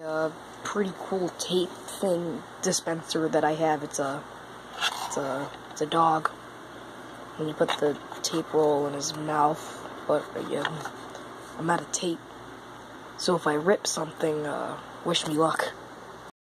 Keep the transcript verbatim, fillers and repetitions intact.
A pretty cool tape thing dispenser that I have. It's a, it's a, it's a dog. When you put the tape roll in his mouth, but again, I'm out of tape. So if I rip something, uh, wish me luck.